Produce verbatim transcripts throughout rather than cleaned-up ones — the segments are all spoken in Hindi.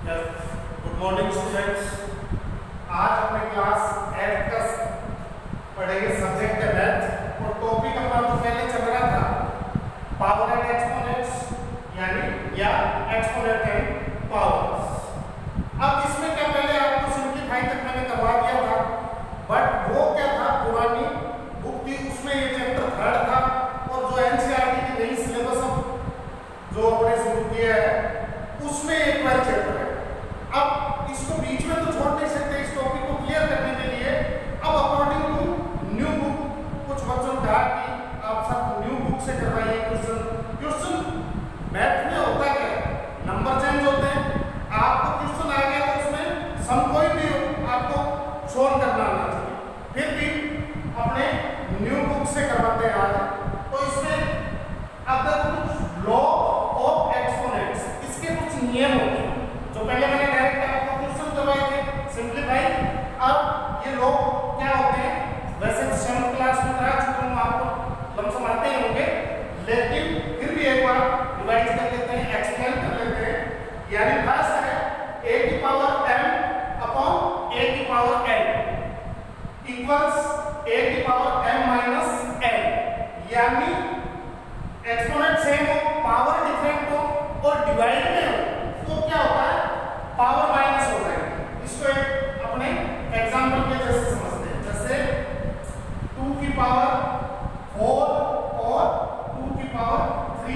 Good morning students. आज अपने क्लास एट का पढ़ेंगे, सब्जेक्ट है मैथ और टॉपिक अपना तो पहले चल रहा था पावर एंड एक्सपोनेंट्स यानी या एक्सपोनेंट एंड पावर्स। अब इसमें क्या पहले आपको सिंप्लीफाई तक मैंने करवा दिया था, बट वो क्या था पुरानी बुक थी, उसमें ये चैप्टर थर्ड था और जो एनसीईआरटी की नई सिलेबस जो अपने शुरू किया है उसमें एक बार चैप्टर है। अब इसको बीच में तो छोड़ नहीं सकते, इस टॉपिक को क्लियर करने के लिए अब अकॉर्डिंग टू न्यू बुक कुछ बच्चों ने कहा कि आप सब न्यू बुक से करवाइए क्वेश्चन। क्वेश्चन मैथ में होता क्या है, नंबर चेंज होते हैं, आपको क्वेश्चन आ गया तो उसमें सम कोई भी हो आपको सोल्व करना आना चाहिए, फिर भी अपने न्यू बुक से करवाते हैं आज। तो इसमें अगर कुछ लॉ ऑफ एक्सपोनेंट्स, इसके कुछ नियम होते हैं जो पहले मैंने डायरेक्ट आपको क्वेश्चन करवाए थे सिंप्लीफाई। अब ये लोग क्या होते हैं, वैसे सेवंथ क्लास में करा चुका हूं, आपको लमसम आते ही होंगे, लेकिन फिर भी एक बार रिवाइज कर लेते हैं, एक्सप्लेन कर लेते हैं। यानी फर्स्ट है a की पावर m अपॉन a की पावर n इक्वल्स a की पावर m माइनस n। यानी एक्सपोनेंट सेम हो, पावर डिफरेंट हो और डिवाइड में हो तो क्या होता है, पावर माइनस हो जाएगी। इसको एक अपने एग्जांपल के जैसे समझते हैं, जैसे टू की पावर फोर और टू की पावर थ्री।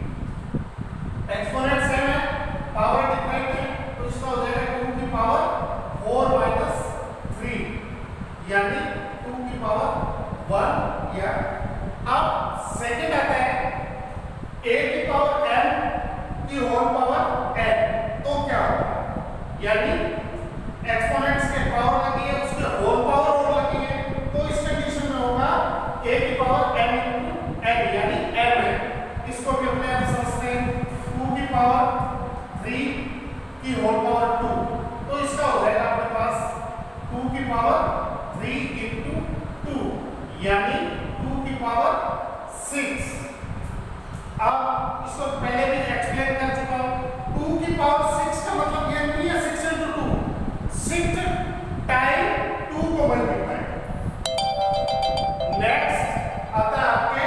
एक्सपोनेंट सेम है, पावर डिफरेंट है, तो इसका हो जाएगा टू की पावर फोर माइनस थ्री यानी टू की पावर वन। या अब सेकंड आता है a की पावर n की होल पावर n, तो क्या होगा, यानी एक्सपोनेंट्स के पावर लगी है उसके होल पावर और लगी है, तो इस कंडीशन में होगा a की पावर n इंटू n यानी m है। इसको भी अपने आप समझते हैं, टू की पावर थ्री की होल पावर टू, तो इसका हो जाएगा अपने पास टू की पावर थ्री इंटू टू यानी टू की पावर सिक्स। अब इसको पहले भी एक्सप्लेन कर चुका हूं, टू की पावर सिक्स का मतलब ये नहीं है six into two, six time two को मल्टीप्लाई। नेक्स्ट आता है आपके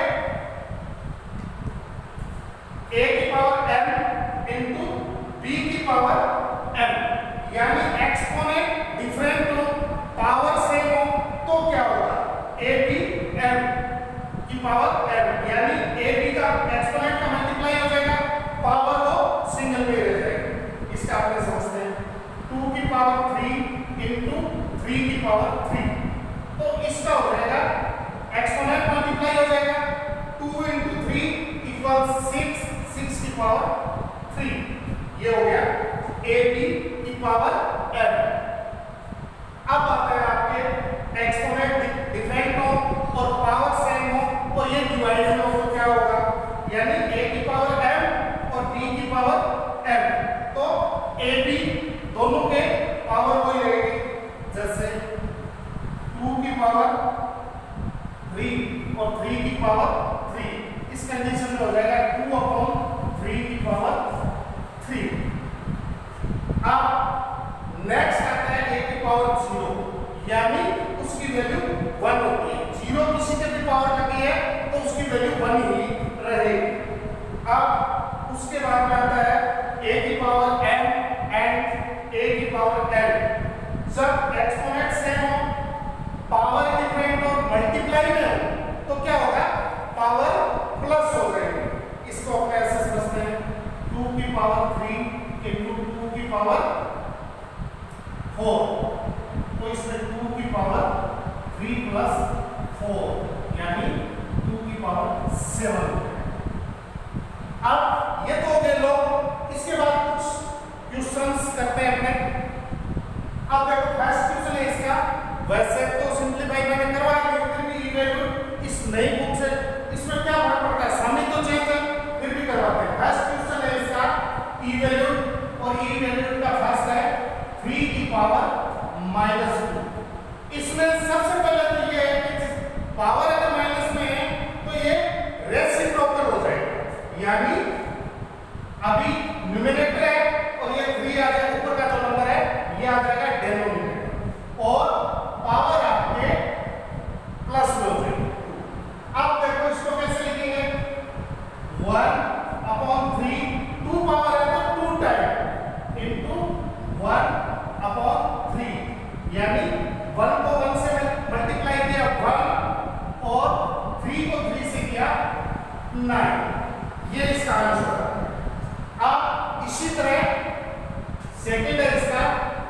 a की पावर m इंटू b की पावर m, यानी एक्सपोनेंट डिफरेंट हो, पावर सेम हो, तो क्या होगा a b m की पावर m, यानी a b का एक्सपोनेंट का मल्टीप्लाई हो जाएगा, पावर वो सिंगल में रह जाएगी। इसका आपने समझते हैं टू की पावर थ्री इंटू थ्री की पावर थ्री, तो इसका हो जाएगा एक्सपोनेंट मल्टीप्लाई हो जाएगा, two into three equal six, six की पावर थ्री। ये हो गया a b की पावर m। अब आता है आपके एक्सपोनेंट डिफरेंट हो और पावर सेम हो और ये डिवाइड में हो, तो क्या होगा, यानी a की पावर m और b की पावर m, तो a b दोनों के पावर वही रहेगी, जैसे टू की पावर थ्री और थ्री की पावर थ्री। इस कंडीशन में हो जाएगा टू अपॉन थ्री की पावर थ्री। अब नेक्स्ट आता है a की पावर जीरो, यानी उसकी वैल्यू वन होती है, जीरो किसी के भी पावर लगी है तो उसकी वैल्यू वन ही रहेगी। अब उसके बाद में आता है a की पावर m एंड a की पावर n। जब एक्सपोनेंट सेम हो, पावर डिफरेंट हो, मल्टीप्लाई में हो, तो क्या होगा, पावर प्लस हो जाएगी। इसको अपने ऐसे समझते हैं, टू की पावर थ्री इंटू टू की पावर फोर, तो इसमें टू की पावर थ्री प्लस फोर यानी टू की पावर सेवन। अब ये तो दे लो, इसके बाद कुछ क्वेश्चंस करते हैं अपने। अब देखो फर्स्ट क्वेश्चन है इसका, वैसे तो सिंप्लीफाई मैंने करवा दिया, फिर भी ई वैल्यू इस नई बुक से इसमें क्या फर्क पड़ता है, सामने तो चेंज है, फिर भी करवाते हैं। फर्स्ट क्वेश्चन है इसका ई वैल्यू, और ई वैल्यू का फर्स्ट है थ्री की पावर माइनस टू। इसमें सबसे पहले तो ये है कि पावर अगर माइनस में है तो ये रेसिप्रोकल हो जाएगा, यानी अभी न्यूमरेटर है और ये थ्री आ जाए ऊपर जाएगा इंटू वन अपॉन थ्री, यानी वन को वन से मल्टीप्लाई किया वन और थ्री को थ्री से किया नाइन, ये इसका आंसर है। अब इसी तरह सेकेंड है इसका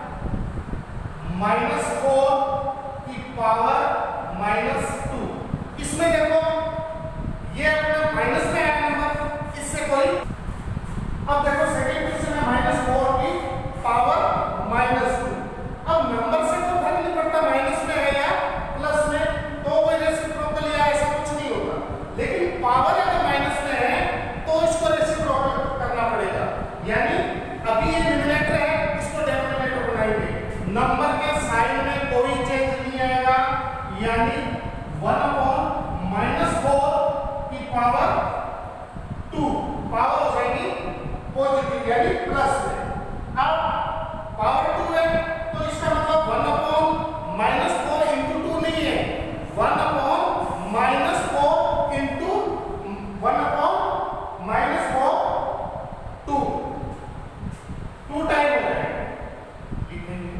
माइनस फोर की पावर माइनस टू। इसमें देखो ये अपना माइनस में आया नंबर, इससे कोई, अब देखो सेकेंड क्वेश्चन है माइनस फोर की पावर माइनस टू। अब नंबर से तो फर्क नहीं पड़ता माइनस में है या प्लस में, तो कोई रेसिप्रोकल या ऐसा कुछ नहीं होगा, लेकिन पावर अगर माइनस में है तो इसको रेसिप्रोकल करना पड़ेगा। यानी अभी ये न्यूमरेटर है, इसको डिनोमिनेटर बनाएंगे, नंबर के साइन में कोई चेंज नहीं आएगा, यानी वन अपॉन माइनस फोर की पावर टू, पावर हो जाएगी पॉजिटिव यानी प्लस में। अब पावर टू है तो इसका मतलब one upon minus four into two नहीं है, one upon minus four into one upon minus four two, two time हो जाएगा, लिखेंगे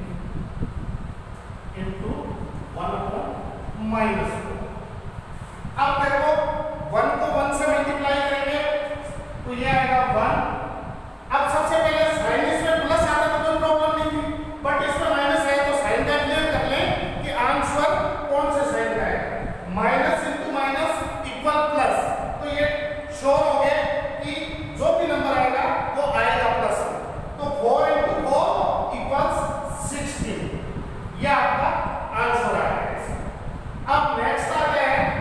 into one upon minus four. अब देखो वन को वन से मल्टीप्लाई करेंगे तो ये आएगा वन। अब सबसे पहले साइन इसमें प्लस आता तो कोई प्रॉब्लम नहीं थी, बट इसमें माइनस है तो साइन का क्लियर कर लें कि आंसर कौन से साइन का है, minus into minus equal plus, तो ये शो हो गया कि जो भी नंबर आएगा वो आएगा प्लस में, तो four into four equals sixteen, ये आपका आंसर आएगा। अब नेक्स्ट आ गया है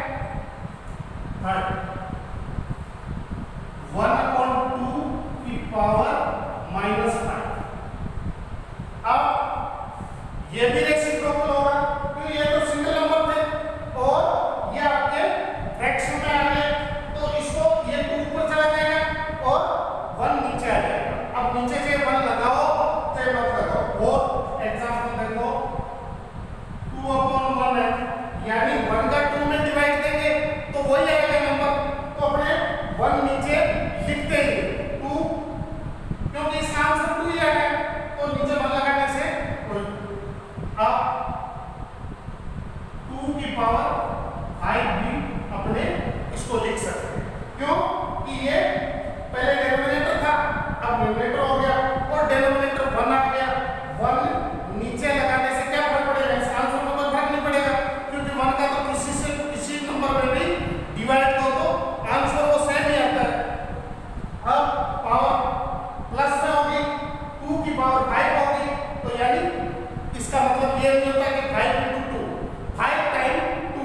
वन अपॉन टू की पावर माइनस फाइव। अब ये भी रेसिप्रोकल होगा क्योंकि ये तो सिंगल नंबर थे और ये आपके फ्रैक्शन में आ गए, तो इसको ये टू ऊपर चला जाएगा और वन नीचे आ जाएगा। अब नीचे चाहे वन लगाओ चाहे मत लगाओ, फोर एग्जाम्पल देखो टू अपॉन वन है, यानी वन का टू में डिवाइड देंगे तो वही आएगा नंबर, तो अपने वन नीचे लिखते हैं टू, क्योंकि इसका आंसर टू ही है तो नीचे वन लगाने से। अब टू की पावर फाइव भी अपने इसको लिख सकते हैं, क्यों कि ये पहले डिनोमिनेटर था, अब न्यूमरेटर हो गया और डिनोमिनेटर वन आ गया, वन नीचे लगाने से क्या फर्क पड़ेगा, इस आंसर में कोई फर्क नहीं पड़ेगा, क्योंकि वन का तो किसी से किसी नंबर में भी डिवाइड करो तो आंसर वो सेम ही आता है। अब पावर प्लस में होगी, टू की पावर फाइव होगी, तो यानी इसका मतलब ये नहीं होता कि five into two, five time two,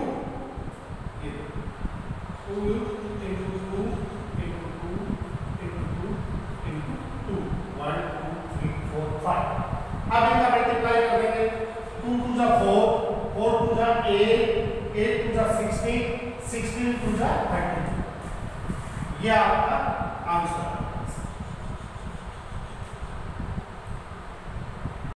two into two into two into two into two, one two three four five. अब इनका मल्टीप्लाई कर देंगे, टू टू जा फोर, फोर टू जा एट, एट टू जा सिक्सटीन, सिक्सटीन टू जा थर्टी, ये आपका आंसर।